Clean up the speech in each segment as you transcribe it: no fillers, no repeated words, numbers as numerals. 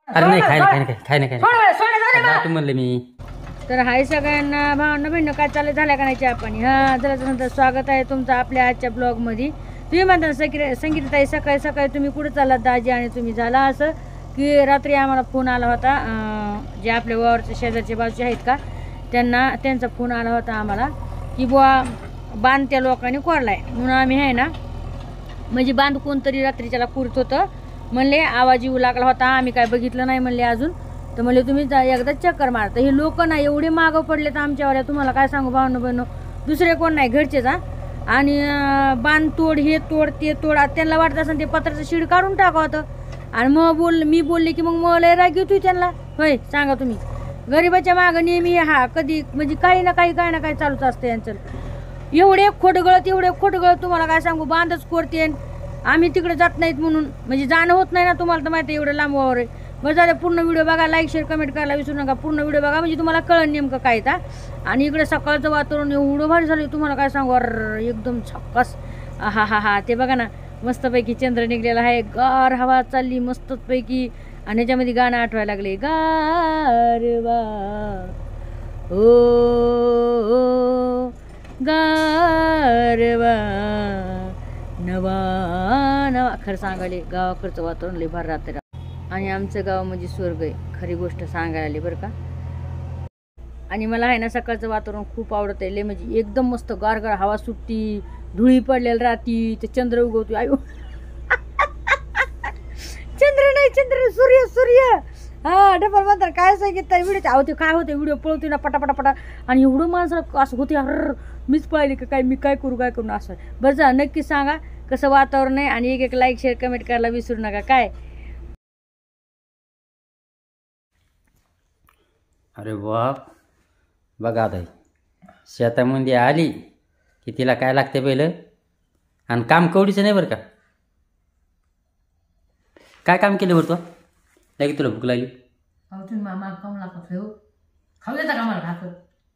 अरे नाही खाय नाही म्हणले मी. तर हाय सगळ्यांना भावना बहिण काय चालू झाल्या का नाही चहा पाणी. हा जरा स्वागत आहे तुमचं आपल्या आजच्या ब्लॉगमध्ये. तुम्ही म्हणता संगीताताई सकाळी सकाळी तुम्ही कुठे चाललात दाजी आणि तुम्ही झाला असं की रात्री आम्हाला फोन आला होता. जे आपल्या वावरचे शेजारचे बाजूचे आहेत का त्यांचा फोन आला होता आम्हाला की बुवा बांध त्या लोकांनी कोरलाय म्हणून आम्ही आहे ना म्हणजे बांध कोणतरी रात्रीच्याला कुरत होतं म्हणले आवाज येऊ लागला होता. आम्ही काय बघितलं नाही म्हणले अजून. तर म्हणले तुम्ही एकदा चक्कर मार. तर हे लोक ना एवढे मागं पडले तर आमच्यावर तुम्हाला काय सांगू भावनो बहिणो दुसरे कोण नाही घरचेच. आणि बांध तोड हे तोड ते तोड त्यांना वाटत असं ते पत्राचं शीड काढून टाका होतं. आणि मग मी बोलले की मग मला राग येतोय त्यांना. होय सांगा तुम्ही गरीबाच्या मागं नेहमी हा कधी म्हणजे काही ना काही चालूच असतं यांचं. एवढे खोटगळत तुम्हाला काय सांगू बांधच कोरते. आम्ही तिकडे जात नाहीत म्हणून म्हणजे जाणं होत नाही ना तुम्हाला तर माहिती आहे एवढं लांब वावर आहे. बरं झालं पूर्ण व्हिडिओ बघा लाईक शेअर कमेंट करायला विसरू नका. पूर्ण व्हिडिओ बघा म्हणजे तुम्हाला कळण नेमकं काय का. आणि इकडे सकाळचं वातावरण एवढं भारी झालं तुम्हाला काय सांगू एकदम छक्कस. हा ते बघा ना मस्तपैकी चंद्र निघलेला आहे. गार हवा चालली मस्तपैकी. आणि ह्याच्यामध्ये गाणं आठवायला लागले गारवा ओ गारवा नवा नवा. खरं सांगायले गावाकडचं वातावरण लय भारी राहतं. आणि आमचं गाव म्हणजे स्वर्ग आहे खरी गोष्ट सांगायला आली बरं का. आणि मला आहे ना सकाळचं वातावरण खूप आवडत आहे लय म्हणजे एकदम मस्त गारगार हवा सुटती धुळी पडलेली राहती ते चंद्र उगवतो. आयो चंद्र सूर्य हा डबल म्हणतात काय सांगितलं व्हिडिओ आहो ते काय होते व्हिडिओ पळवते ना पटापटा आणि एवढं माणसं असं होते मीच पळाली का काय मी काय करू असं. बरं जा नक्की सांगा कसं वातावरण आहे. आणि एक लाईक शेअर कमेंट करायला विसरू नका काय. अरे बाप बघा आता शेतामध्ये आली की तिला काय लागते पहिलं. आणि काम कवडीचं नाही बरं का. काय काम केलं बरं तू लगेच तुला भूक लागली. तुम्ही मामा कम लागतो ठेव खाऊ देता का मला भाकर.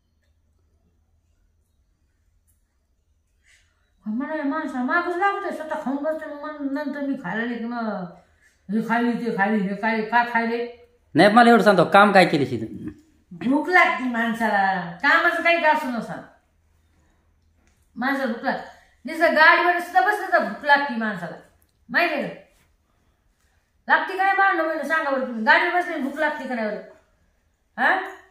मला माणसा मागच लागतंय स्वतः खाऊन बसते मग नंतर मी खायला नाही की मग हे खाली ते खाली हे काय का खायले नाही. मला एवढं सांगतो काम काय केले शिद भूक लागते माणसाला कामाचं काही का असू नसा माणसाला भूक लागते. जसं गाडीवर सुद्धा बसलं तर भूक लागते माणसाला माहिती आहे का. लागते काय मांडलं म्हणजे सांगा बरं तुम्ही गाडीवर बसले भूक लागते का नाही बरं. हा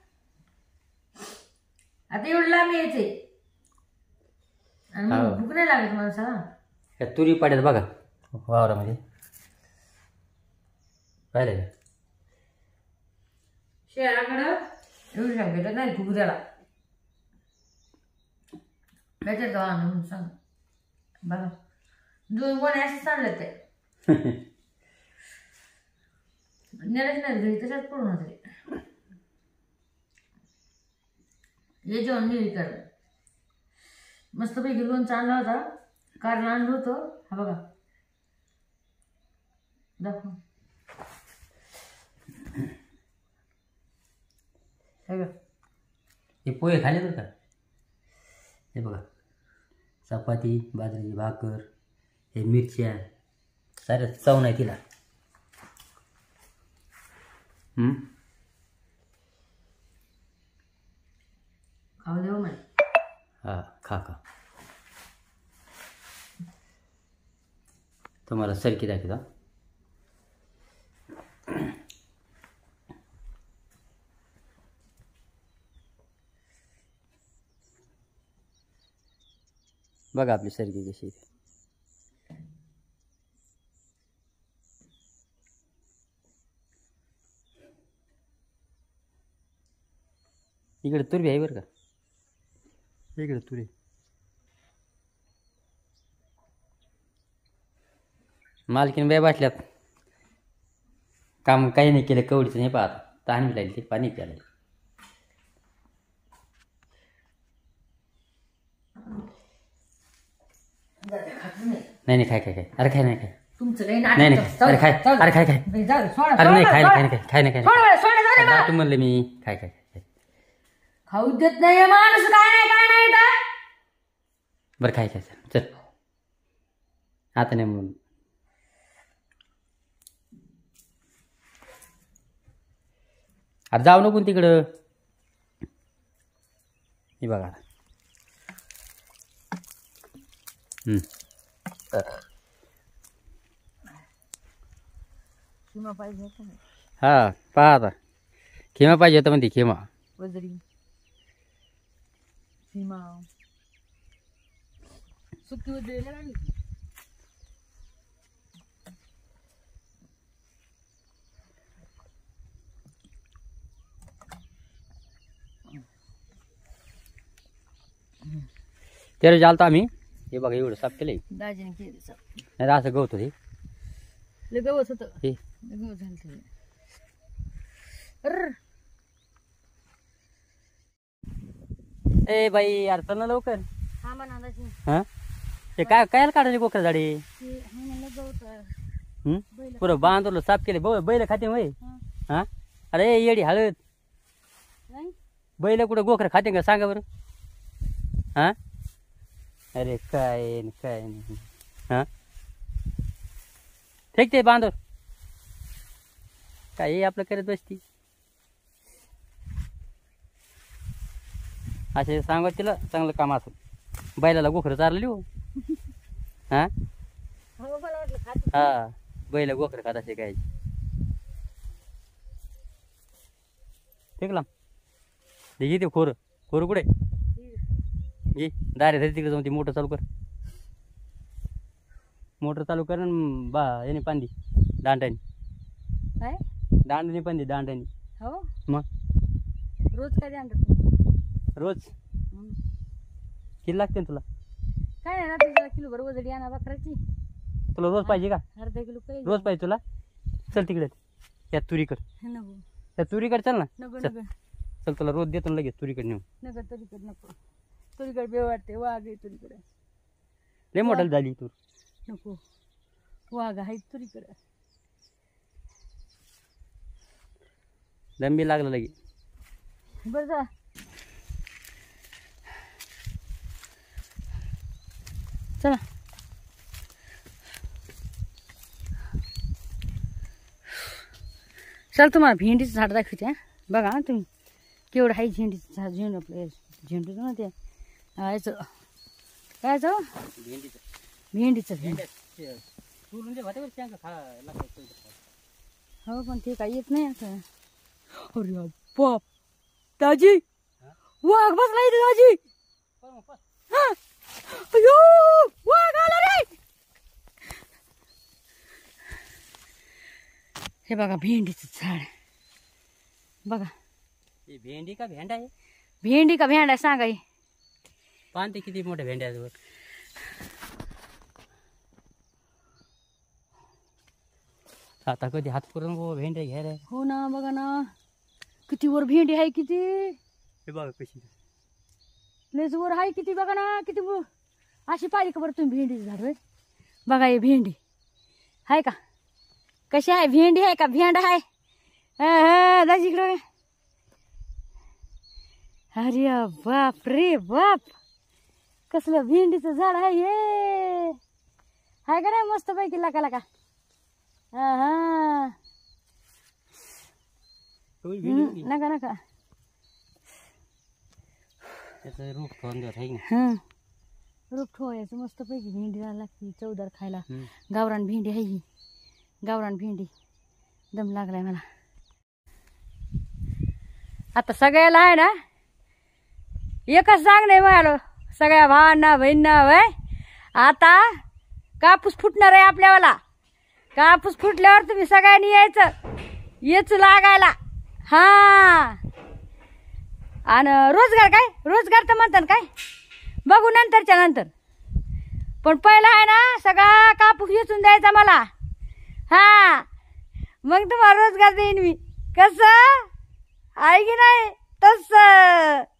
आता एवढं लांब यायचंय आणि मग भूक नाही लागत माणसाला. तुरी पाड्यात बघा वावरामध्ये पाहिलं का. शहराकडं एवढी सांगितलं नाही भूक द्याला त्याच्यात म्हणून सांग बघा दोन कोणी असं चाललं ते नेलंच नाही घरी तशाच पडून होते. हे जेवण मी विचारलं मस्तपैकी लोणचं आणला होता कारण आणलं होतं. हा बघा दाखव हे पोहे खाले बरं का. हे बघा चपाती बाजरीची भाकर हे मिरच्या साऱ्या चव नाही तिला. खाऊ देऊ नाही. हा खा तुम्हाला सरकी दाखवता. बघा आपली सरकी कशी इकडे तुरी आहे बरं का. इकडे तुरी मालकीन बाय बाटल्यात काम काही नाही केलं कवडीचं नाही पाहत तहान लागली ते पाणी प्यायला. नाही खाय अरे खाय नाही खाय तुमचं नाही अरे खाय अरे खाय अरे नाही खाय तू म्हणलं मी खाय खाऊ देत नाही माणूस काय नाही का बरं खाय चल आता नाही म्हणून अरे जाऊ नको तिकडं. हे बघा. खिमा पाहिजे का? हा पहा आता खिमा पाहिजे होता म्हणते. खिमा वजरी खिमा सुकी वजरी लागली. त्याला जालतो आम्ही. हे बघा एवढं साफ केलंय. दाजीने केलं साफ. नाही तर असं गवत होते. लय गवत होतं. हे लय गवत झालं ते. अर्र. ए बाई यार चल ना लवकर. हा म्हणा दाजी. हा ते काय काय काढायचे गोखर झाडे. ते हा म्हणलं गवत. बैल. पुरं बांधवलं साफ केले. बैल खाते वय. हा. हा अरे येडी हळद. नाही बैल कुठं गोखर खाते का सांगा बरं. हा अरे काय नाही. हा ठीक ते बांधव काय हे आपलं करत बसती. असे सांगा तिला चांगलं काम असं. बैलाला गोखरं चारली हो. हा हो मला वाटलं खाते. हा बैल गोखरं खात असे काय. ठीक ना घे ते खोरं. खोरं कुठे घे. दारे धरी तिकडे जाऊन ती मोटर चालू कर. मोटर चालू कर आणि बा याने पांदी दांड्याने. काय दांड्याने पांदी दांड्याने. हो मग रोज काय आणतात रोज किती लागते ना तुला. काय नाही रात्री किलो भर वजडी आणा बकराची. तुला रोज पाहिजे का. अर्धा किलो पाहिजे. रोज पाहिजे तुला. चल तिकडे त्या तुरीकड. नको त्या तुरीकड चल ना. नको चल नको चल तुला रोज देतो ना लगेच तुरीकड नेऊन. नको तुरीकडे नको. तुरीकडे बे वाटते. वाघ आहे तुरीकडे. लय मोठल झाली तूर. नको वाघ आहे तुरीकडे. दंबी लागला लगे. बरं जा. चला चल तुम्हाला भेंडीचं झाड दाखवते. हा बघा ना तुम्ही केवढं आहे झेंडीचं झाड. झेंडू आपलं झेंडूचं ना ते याचं काय भेंडीचं भेंडी. हो पण ते काही येत नाही आता. अरे बाप दाजी वाघ बसला इथे दाजी. अयो वाघ आला रे. हे बघा भेंडीचं झाड बघा. भेंडी का भेंडा आहे. भेंडी का भेंडा सांगा. पान ते किती मोठ्या भेंड्या आहेत. आता कधी हात करून भेंड्या घ्यायला. हो ना बघा ना किती वर भेंडी आहे. किती हे बघा कशी लयच वर आहे. किती बघा ना किती अशी पाहिली का बरं तुम्ही भेंडीचं झाड. होय बघा हे भेंडी आहे का. कशी आहे भेंडी आहे का भेंड आहे. दाजीकडे. अरे बाप रे बाप कसलं भेंडीचं झाड आहे हे. आहे का नाही मस्त पैकी लाका लाका. हा नका नका. त्याचं रूप ठेवून आहे हा रूप ठेवायचं मस्त पैकी. भेंडी लागते चवदार खायला. गावरान भेंडी आहे ही. गावरान भेंडी दम लागलाय मला. आता सगळ्याला आहे ना एकच सांग नाही मिळालं. सगळ्या भावांना बहिणींना वय आता कापूस फुटणार आहे आपल्यावाला. कापूस फुटल्यावर तुम्ही सगळ्यांनी यायचं. येच लागायला. हा आणि रोजगार काय रोजगार तर म्हणतात काय बघू नंतरच्या नंतर. पण पहिला आहे ना सगळा कापूस वेचून द्यायचा मला. हा मग तुम्हाला रोजगार देईन मी. कसं आहे की नाही तसं.